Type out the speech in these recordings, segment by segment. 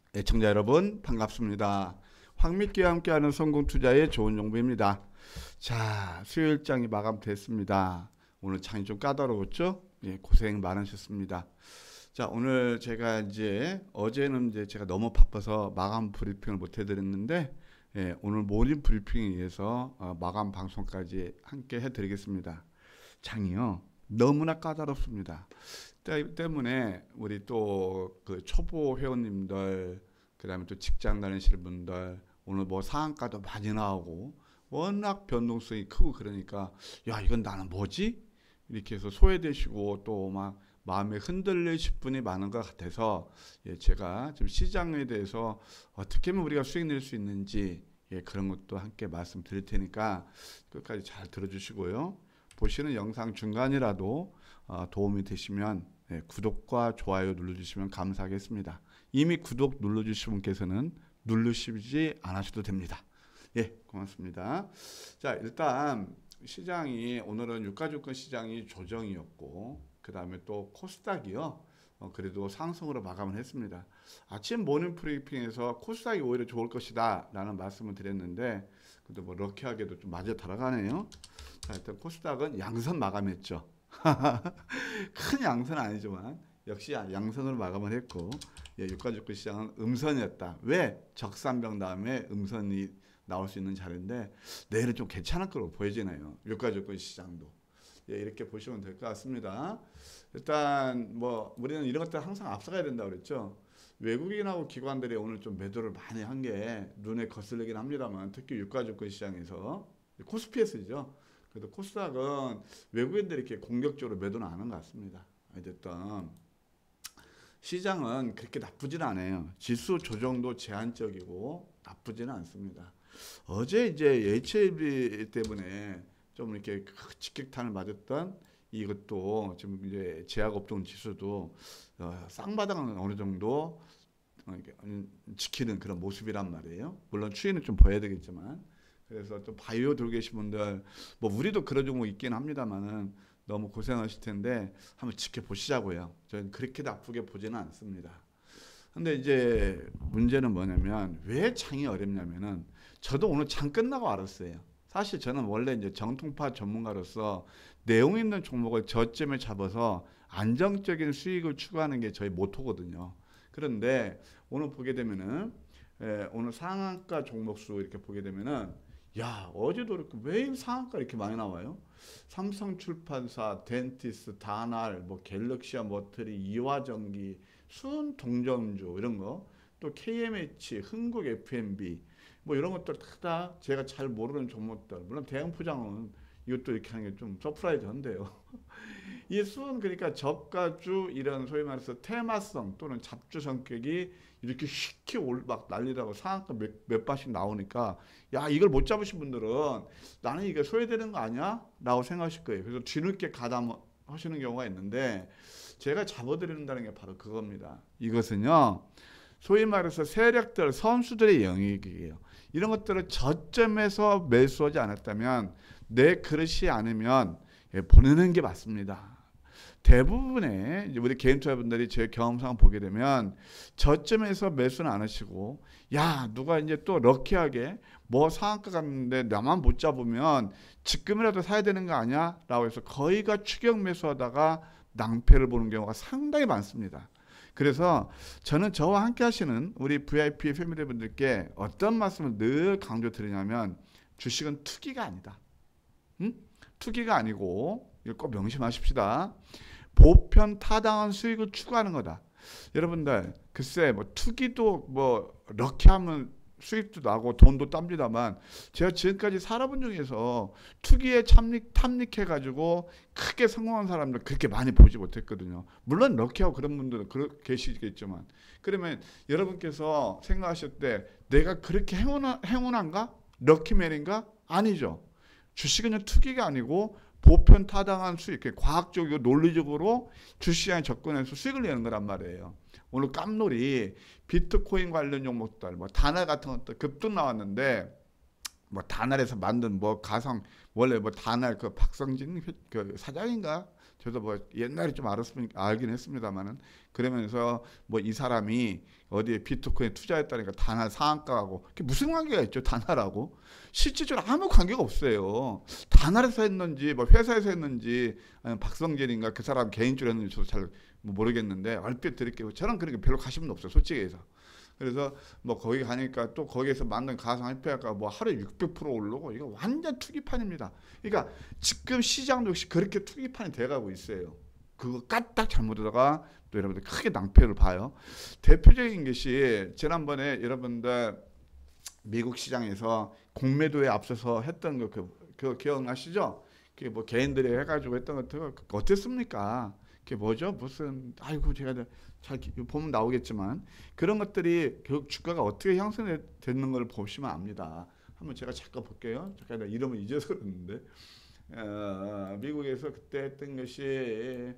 애청자 여러분 반갑습니다. 황미끼와 함께하는 성공투자의 좋은 정보입니다. 자, 수요일장이 마감됐습니다. 오늘 장이 좀 까다로웠죠? 예, 고생 많으셨습니다. 자, 오늘 제가 어제는 제가 너무 바빠서 마감 브리핑을 못 해드렸는데, 예, 오늘 모닝 브리핑에 의해서 마감 방송까지 함께 해드리겠습니다. 장이요, 너무나 까다롭습니다. 때문에 우리 또 그 초보 회원님들, 그다음에 또 직장 다니시는 분들, 오늘 뭐 상한가도 많이 나오고 워낙 변동성이 크고 그러니까, 야, 이건 나는 뭐지? 이렇게 해서 소외되시고 또 막 마음에 흔들리실 분이 많은 것 같아서, 예, 제가 좀 시장에 대해서 어떻게 하면 우리가 수익 낼 수 있는지, 예, 그런 것도 함께 말씀드릴 테니까 끝까지 잘 들어주시고요. 보시는 영상 중간이라도 도움이 되시면, 예, 구독과 좋아요 눌러주시면 감사하겠습니다. 이미 구독 눌러주신 분께서는 누르시지 않으셔도 됩니다. 예, 고맙습니다. 자, 일단 시장이 오늘은 유가증권 시장이 조정이었고, 그 다음에 또 코스닥이요, 그래도 상승으로 마감을 했습니다. 아침 모닝 브리핑에서 코스닥이 오히려 좋을 것이다 라는 말씀을 드렸는데, 근데 뭐 럭키하게도 좀 맞아 들어가네요. 자, 일단 코스닥은 양선 마감했죠. 큰 양선은 아니지만 역시 양선으로 마감을 했고, 예, 유가증권 시장은 음선이었다. 왜? 적산병 다음에 음선이 나올 수 있는 자리인데, 내일은 좀 괜찮을 거로 보여지네요. 유가증권 시장도. 예, 이렇게 보시면 될 것 같습니다. 일단 뭐 우리는 이런 것들 항상 앞서가야 된다고 그랬죠. 외국인하고 기관들이 오늘 좀 매도를 많이 한 게 눈에 거슬리긴 합니다만, 특히 유가증권 시장에서 코스피에서죠. 그래도 코스닥은 외국인들이 이렇게 공격적으로 매도는 안 하는 것 같습니다. 어쨌든 시장은 그렇게 나쁘진 않아요. 지수 조정도 제한적이고 나쁘지는 않습니다. 어제 HLB 때문에 좀 이렇게 직격탄을 맞았던 이것도 지금 제약업종 지수도 쌍바닥은 어느 정도 지키는 그런 모습이란 말이에요. 물론 추이는 좀 보여야 되겠지만, 그래서 또 바이오 들고 계신 분들, 뭐 우리도 그런 종목 있긴 합니다만은 너무 고생하실 텐데 한번 지켜보시자고요. 저는 그렇게 나쁘게 보지는 않습니다. 근데 문제는 뭐냐면, 왜 장이 어렵냐면은, 저도 오늘 장 끝나고 알았어요. 사실 저는 원래 정통파 전문가로서 내용 있는 종목을 저점에 잡아서 안정적인 수익을 추구하는 게 저희 모토거든요. 그런데 오늘 보게 되면은, 오늘 상한가 종목수 이렇게 보게 되면은, 야, 어제도 이렇게 왜 상한가 이렇게 많이 나와요? 삼성출판사, 덴티스, 다날, 뭐 갤럭시아 머터리, 이화전기, 순동전주 이런 거, 또 KMH, 흥국 F&B, 뭐 이런 것들 다 제가 잘 모르는 종목들. 물론 대형포장은 이것도 이렇게 하는 게 좀 서프라이즈한데요. 이 수은 그러니까 저가주, 이런 소위 말해서 테마성 또는 잡주 성격이 이렇게 쉽게 막 난리라고 상한가 몇 바씩 나오니까, 야, 이걸 못 잡으신 분들은 나는 이게 소외되는 거 아니야? 라고 생각하실 거예요. 그래서 뒤늦게 가담하시는 경우가 있는데, 제가 잡아드린다는 게 바로 그겁니다. 이것은요, 소위 말해서 세력들, 선수들의 영역이에요. 이런 것들을 저점에서 매수하지 않았다면, 내 그릇이 아니면, 예, 보내는 게 맞습니다. 대부분의 우리 개인 투자분들이 제 경험상 보게 되면 저점에서 매수는 안 하시고, 야, 누가 또 럭키하게 뭐 상한가 갔는데 나만 못 잡으면 지금이라도 사야 되는 거 아니야? 라고 해서 거의가 추격 매수하다가 낭패를 보는 경우가 상당히 많습니다. 그래서 저는 저와 함께 하시는 우리 VIP 패밀리 분들께 어떤 말씀을 늘 강조 드리냐면, 주식은 투기가 아니다. 응? 투기가 아니고, 이거 꼭 명심하십시다. 보편 타당한 수익을 추구하는 거다. 여러분들, 글쎄 뭐 투기도 뭐 럭키하면 수익도 나고 돈도 땁니다만, 제가 지금까지 살아본 중에서 투기에 탐닉해가지고 크게 성공한 사람들 그렇게 많이 보지 못했거든요. 물론 럭키하고 그런 분들은 계시겠지만, 그러면 여러분께서 생각하실 때 내가 그렇게 행운한가? 럭키맨인가? 아니죠. 주식은 투기가 아니고 보편 타당한 수익, 과학적이고 논리적으로 주시장에 접근해서 수익을 내는 거란 말이에요. 오늘 깜놀이 비트코인 관련 종목들, 뭐 다날 같은 것들 급등 나왔는데, 뭐 다날에서 만든 뭐 가상, 원래 뭐 다날 그 박성진 그 사장인가, 저도 뭐 옛날에 좀 알긴 했습니다만은 그러면서 뭐 이 사람이 어디에 비트코인에 투자했다니까 단할 상한가하고 그게 무슨 관계가 있죠? 단할하고 실질적으로 아무 관계가 없어요. 단할에서 했는지 뭐 회사에서 했는지 아니면 박성진인가 그 사람 개인적으로 했는지 저도 잘 모르겠는데 얼핏 드릴게요. 저는 그렇게 별로 관심은 없어요. 솔직히 해서. 그래서 뭐 거기 가니까 또 거기에서 만든 가상화폐가 뭐 하루에 600% 오르고 이거 완전 투기판입니다. 그러니까 지금 시장도 역시 그렇게 투기판이 돼가고 있어요. 그거 까딱 잘못하다가 또 여러분들 크게 낭패를 봐요. 대표적인 것이 지난번에 여러분들 미국 시장에서 공매도에 앞서서 했던 그 기억나시죠? 그게 뭐 개인들이 해가지고 했던 것들 어땠습니까? 그게 뭐죠? 무슨 아이고 제가 잘 보면 나오겠지만 그런 것들이 결국 주가가 어떻게 형성되는 걸 보시면 압니다. 한번 제가 잠깐 볼게요. 잠깐 내가 이름을 잊어서 그랬는데 미국에서 그때 했던 것이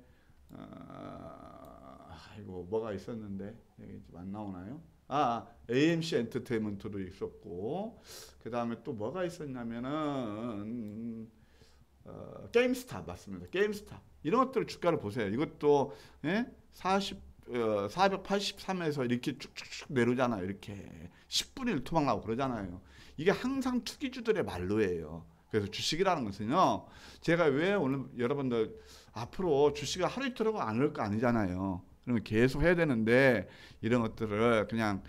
아이고 뭐가 있었는데 여기 지금 안 나오나요? AMC 엔터테인먼트도 있었고 그 다음에 또 뭐가 있었냐면은 게임스탑 맞습니다. 게임스탑 이런 것들 주가를 보세요. 이것도 483에서 이렇게 쭉쭉쭉 내려오잖아요. 이렇게 10분의 1토막 나고 그러잖아요. 이게 항상 투기주들의 말로예요. 그래서 주식이라는 것은요. 제가 왜 오늘 여러분들 앞으로 주식을 하루 이틀하고 안 할 거 아니잖아요. 그러면 계속 해야 되는데 이런 것들을 그냥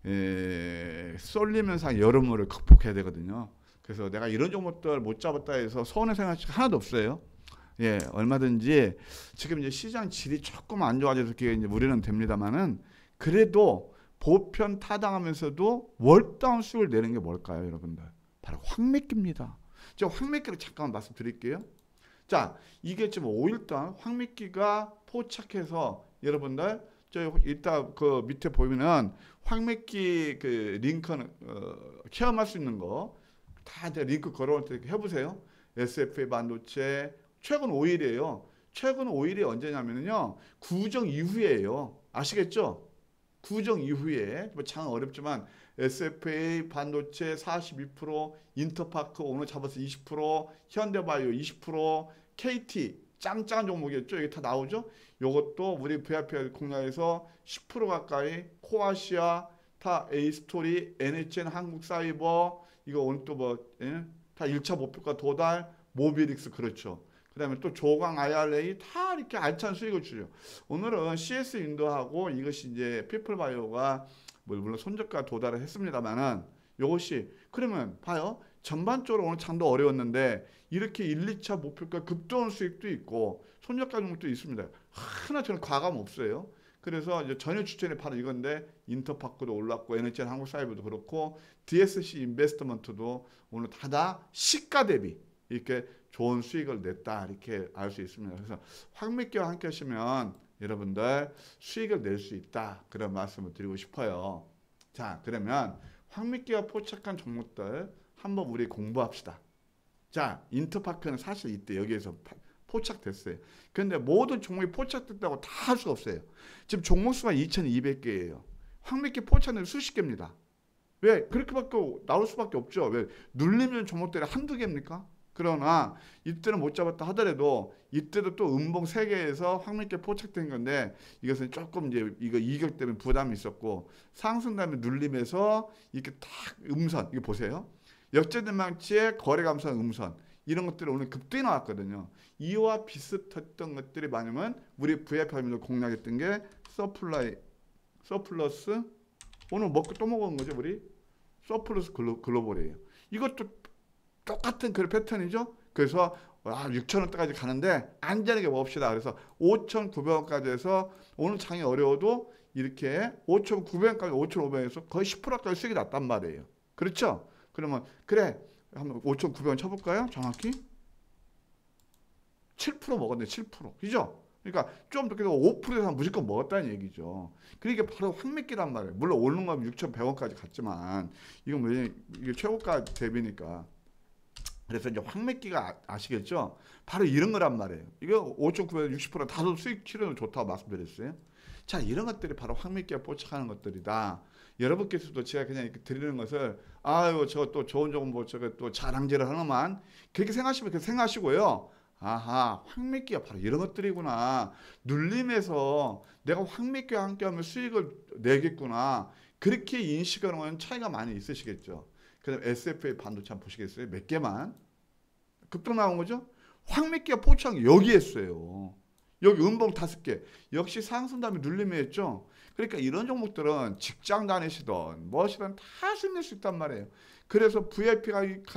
쏠리면서 여러모를 극복해야 되거든요. 그래서 내가 이런 종목들 못 잡았다 해서 서운해 생각이 하나도 없어요. 예, 얼마든지 지금 이제 시장 질이 조금 안 좋아져서 이제 우려는 됩니다만은 그래도 보편 타당하면서도 월다운 수익을 내는 게 뭘까요, 여러분들? 바로 황미끼입니다. 제가 황미끼를 잠깐만 말씀드릴게요. 자, 이게 지금 5일 동안 황미끼가 포착해서 여러분들 저 이따 그 밑에 보면은 황미끼 그 링크는 체험할 수 있는 거 다 링크 걸어올 때 해보세요. SFA 반도체 최근 5일이에요. 최근 5일이 언제냐면요. 구정 이후에요. 아시겠죠? 구정 이후에 뭐 참 어렵지만 SFA 반도체 42%, 인터파크 오늘 잡아서 20%, 현대바이오 20%, KT 짱짱한 종목이었죠. 이게 다 나오죠. 요것도 우리 VIP 공략에서 10% 가까이 코아시아, 타 A스토리, NHN 한국사이버 이거 오늘 또 뭐 다 1차 목표가 도달, 모비릭스 그렇죠. 그 다음에 또 조강 IRA 다 이렇게 알찬 수익을 주죠. 오늘은 CS 인도하고 이것이 이제 피플바이오가 물론 손저가 도달을 했습니다만은 이것이 그러면 봐요. 전반적으로 오늘 장도 어려웠는데 이렇게 1, 2차 목표가 급등한 수익도 있고 손저가 종목도 있습니다. 하나 저는 과감 없어요. 그래서 이제 전혀 추천이 바로 이건데 인터파크도 올랐고 NHN 한국사이버도 그렇고 DSC 인베스트먼트도 오늘 다 시가 대비 이렇게 좋은 수익을 냈다 이렇게 알 수 있습니다. 그래서 황미끼와 함께 하시면 여러분들 수익을 낼 수 있다 그런 말씀을 드리고 싶어요. 자, 그러면 황미끼가 포착한 종목들 한번 우리 공부합시다. 자, 인터파크는 사실 이때 여기에서 포착됐어요. 그런데 모든 종목이 포착됐다고 다 할 수가 없어요. 지금 종목 수가 2,200개예요. 황미끼 포착은 수십 개입니다. 왜? 그렇게밖에 나올 수밖에 없죠. 왜? 눌리면 종목들이 한두 개입니까? 그러나 이때는 못 잡았다 하더라도 이때도 또 음봉 3개에서 황미끼 포착된 건데 이것은 조금 이제 이거 이격 때문에 부담이 있었고 상승 다음에 눌림에서 이렇게 딱 음선 이거 보세요. 역전된 망치의 거래 감소한 음선 이런 것들이 오늘 급등이 나왔거든요. 이와 비슷했던 것들이 많으면 우리 VIP님들 공략했던 게 서플러스 오늘 먹고 또 먹은 거죠. 우리 서플러스 글로벌이에요. 이것도 똑같은 그런 패턴이죠. 그래서 6,000원대까지 가는데 안전하게 먹읍시다. 그래서 5,900원까지 해서 오늘 장이 어려워도 이렇게 5,900원까지 5,500원에서 거의 10%까지 수익이 났단 말이에요. 그렇죠? 그러면 그래 한번 5,900원 쳐볼까요? 정확히 7% 먹었네. 7%. 그죠? 그러니까 좀 더 5%에서 무조건 먹었다는 얘기죠. 그러니까 바로 황미끼란 말이에요. 물론 오르는 건 6,100원까지 갔지만 이건 뭐 이게 최고가 대비니까. 그래서 이제 황미끼가 아시겠죠? 바로 이런 거란 말이에요. 이거 5,960% 다소 수익 치료는 좋다고 말씀드렸어요. 자, 이런 것들이 바로 황미끼가 포착하는 것들이다. 여러분께서도 제가 그냥 이렇게 드리는 것을 아유 저거 또 좋은 종목 저거 또 자랑질을 하는만 그렇게 생각하시면 그렇게 생각하시고요. 아하, 황미끼가 바로 이런 것들이구나. 눌림에서 내가 황미끼와 함께하면 수익을 내겠구나. 그렇게 인식하는 건 차이가 많이 있으시겠죠. 그다음 SFA 반도체 한번 보시겠어요? 몇 개만 급등 나온 거죠. 황미끼가 포착 여기 했어요. 여기 음봉 5개. 역시 상승 다음에 눌림이 했죠. 그러니까 이런 종목들은 직장 다니시던 무엇이든 다 수익 낼 수 있단 말이에요. 그래서 VIP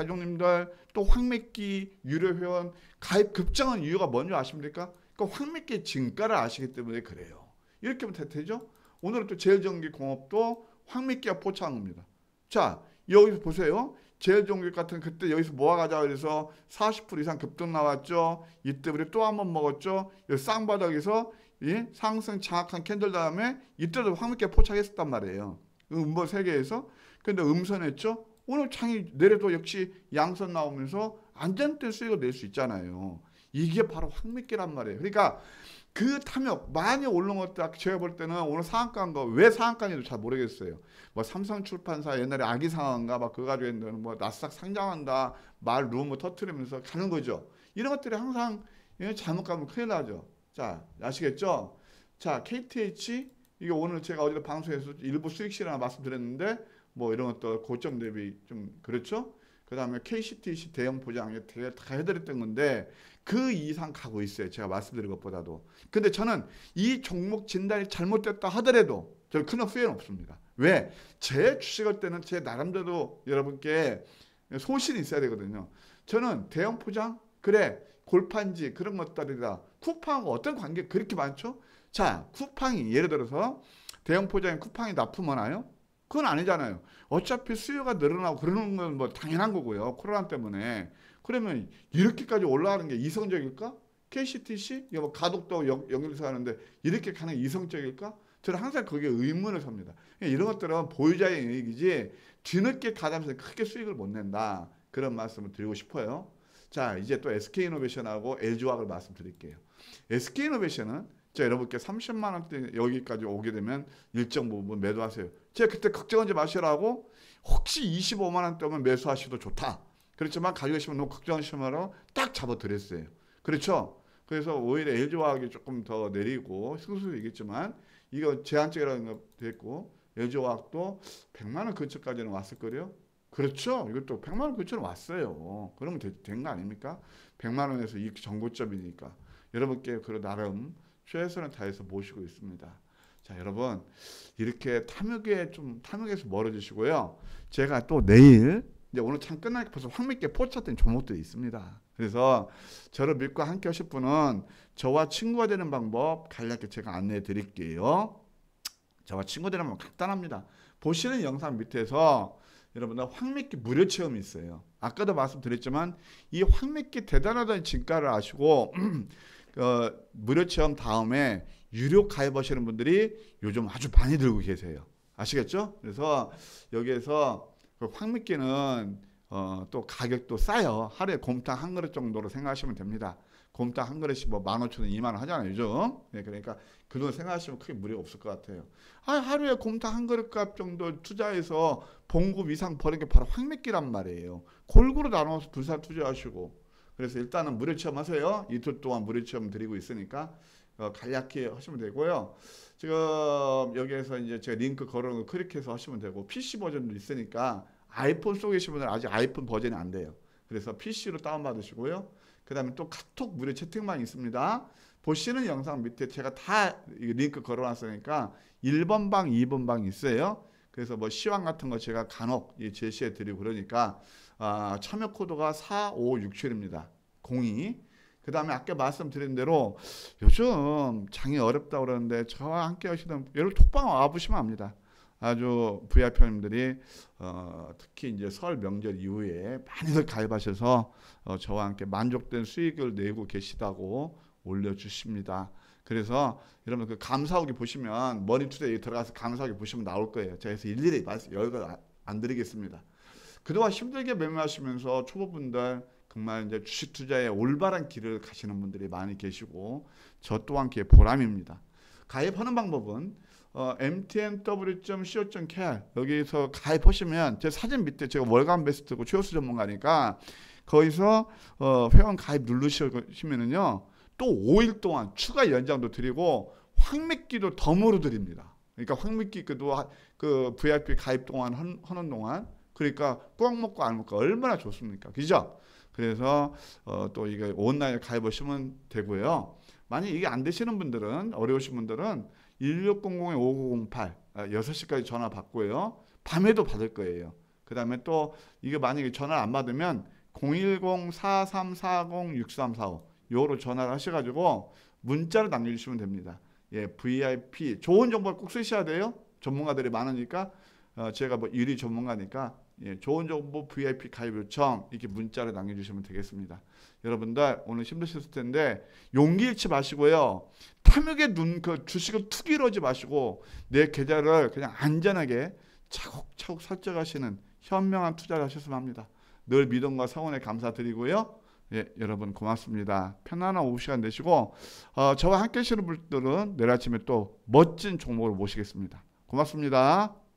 가족님들 또 황미끼 유료 회원 가입 급증한 이유가 뭔지 아십니까? 그러니까 황미끼 진가를 아시기 때문에 그래요. 이렇게 하면 되죠. 오늘은 또 제일전기공업도 황미끼가 포착한 겁니다. 자, 여기서 보세요. 제일전기 같은 그때 여기서 모아가자 그래서 40% 이상 급등 나왔죠. 이때 우리 또 한 번 먹었죠. 여기 쌍바닥에서 상승 장악한 캔들 다음에 이때도 황미끼가 포착했었단 말이에요. 음보 세계에서. 근데 음선했죠. 오늘 장이 내려도 역시 양선 나오면서 안정된 수익을 낼 수 있잖아요. 이게 바로 황미끼란 말이에요. 그러니까 그 탐욕 많이 올라온 것들 제가 볼 때는 오늘 상한가인 거 왜 상한가인지도 잘 모르겠어요. 뭐 삼성출판사 옛날에 아기상한가 막 그거 가지고 했는데 뭐 나스닥 상장한다 말 루머 터트리면서 가는 거죠. 이런 것들이 항상 잘못 가면 큰일 나죠. 자, 아시겠죠? 자, KTH 이게 오늘 제가 어제 방송에서 일부 수익 실현 말씀드렸는데 뭐 이런 것도 고점 대비 좀 그렇죠? 그 다음에 KCTC 대형 포장에 다 해드렸던 건데 그 이상 가고 있어요. 제가 말씀드린 것보다도. 근데 저는 이 종목 진단이 잘못됐다 하더라도 저는 큰 후회는 없습니다. 왜? 제 주식할 때는 제 나름대로 여러분께 소신이 있어야 되거든요. 저는 대형 포장 그래 골판지 그런 것들이다. 쿠팡하고 어떤 관계 그렇게 많죠? 자, 쿠팡이 예를 들어서 대형 포장에 쿠팡이 납품하나요? 그건 아니잖아요. 어차피 수요가 늘어나고 그러는 건 뭐 당연한 거고요. 코로나 때문에. 그러면 이렇게까지 올라가는 게 이성적일까? KCTC? 이거 뭐 가덕도 연결해서 하는데 이렇게 가는 게 이성적일까? 저는 항상 거기에 의문을 삽니다. 이런 것들은 보유자의 이익이지 뒤늦게 가담해서 크게 수익을 못 낸다. 그런 말씀을 드리고 싶어요. 자, 이제 또 SK이노베이션하고 LG화학을 말씀드릴게요. SK이노베이션은 제가 여러분께 30만 원대 여기까지 오게 되면 일정 부분 매도하세요. 제가 그때 걱정하지 마시라고 혹시 25만 원대 오면 매수하셔도 좋다. 그렇지만 가지고 계시면 너무 걱정하시면 딱 잡아드렸어요. 그렇죠? 그래서 오히려 LG화학이 조금 더 내리고 승수이겠지만 이거 제한적이라는 거 됐고 LG화학도 100만 원 근처까지는 왔을 거예요. 그렇죠? 이것도 100만 원 근처는 왔어요. 그러면 된 거 아닙니까? 100만 원에서 이 정고점이니까 여러분께 그 나름 최선을 다해서 모시고 있습니다. 자, 여러분 이렇게 탐욕에서 멀어지시고요. 제가 또 내일 이제 오늘 참 끝나니까 벌써 황미끼 포착된 종목들이 있습니다. 그래서 저를 믿고 함께 하실 분은 저와 친구가 되는 방법 간략히 제가 안내해 드릴게요. 저와 친구 되는 방법 간단합니다. 보시는 영상 밑에서 여러분들 황미끼 무료 체험이 있어요. 아까도 말씀드렸지만 이 황미끼 대단하다는 진가를 아시고 무료 체험 다음에 유료 가입하시는 분들이 요즘 아주 많이 들고 계세요. 아시겠죠? 그래서 여기에서 황미끼는 또 가격도 싸요. 하루에 곰탕 한 그릇 정도로 생각하시면 됩니다. 곰탕 한 그릇이 뭐 15,000원, 2만 원 하잖아요, 요즘. 네, 그러니까 그 돈 생각하시면 크게 무리가 없을 것 같아요. 하루에 곰탕 한 그릇 값 정도 투자해서 봉급 이상 버는 게 바로 황미끼란 말이에요. 골고루 나눠서 분산 투자하시고. 그래서 일단은 무료 체험하세요. 이틀 동안 무료 체험 드리고 있으니까 간략히 하시면 되고요. 지금 여기에서 이제 제가 링크 걸어놓은 거 클릭해서 하시면 되고 PC 버전도 있으니까 아이폰 쏘고 계신 분들은 아직 아이폰 버전이 안 돼요. 그래서 PC로 다운받으시고요. 그 다음에 또 카톡 무료 채팅방이 있습니다. 보시는 영상 밑에 제가 다 링크 걸어놨으니까 1번 방, 2번 방이 있어요. 그래서 뭐 시황 같은 거 제가 간혹 제시해 드리고 그러니까 참여 코드가 4567입니다. 02. 그 다음에 아까 말씀드린 대로 요즘 장이 어렵다고 그러는데 저와 함께 하시던 여러분 톡방 와보시면 압니다. 아주 VIP님들이 특히 이제 설 명절 이후에 많이들 가입하셔서 저와 함께 만족된 수익을 내고 계시다고 올려주십니다. 그래서 여러분 그 감사하기 보시면 머니투데이 들어가서 감사하기 보시면 나올 거예요. 제가 그래서 일일이 여기가 안 드리겠습니다. 그동안 힘들게 매매하시면서 초보분들 정말 이제 주식 투자에 올바른 길을 가시는 분들이 많이 계시고 저 또한 그게 보람입니다. 가입하는 방법은 mtnw.co.kr 여기서 가입하시면 제 사진 밑에 제가 월간 베스트고 최우수 전문가니까 거기서 회원 가입 누르시면은요 또 5일 동안 추가 연장도 드리고 황미끼도 덤으로 드립니다. 그러니까 황미끼 그 VIP 가입 동안 하는 동안 그러니까 꽉 먹고 안 먹고 얼마나 좋습니까? 그죠? 그래서 또 이게 온라인에 가입하시면 되고요. 만약 이게 안 되시는 분들은 어려우신 분들은 1600-5908 6시까지 전화 받고요. 밤에도 받을 거예요. 그 다음에 또 이게 만약에 전화를 안 받으면 010-4340-6345 요로 전화를 하셔가지고 문자로 남겨주시면 됩니다. 예, VIP 좋은 정보를 꼭 쓰셔야 돼요. 전문가들이 많으니까 제가 뭐 유리 전문가니까 예, 좋은 정보 VIP 가입 요청 이렇게 문자로 남겨주시면 되겠습니다. 여러분들 오늘 힘드셨을 텐데 용기 잃지 마시고요. 탐욕의 그 주식을 투기로 하지 마시고 내 계좌를 그냥 안전하게 차곡차곡 설정하시는 현명한 투자를 하셨으면 합니다. 늘 믿음과 성원에 감사드리고요. 예, 여러분 고맙습니다. 편안한 오후 시간 되시고 저와 함께 하시는 분들은 내일 아침에 또 멋진 종목을 모시겠습니다. 고맙습니다.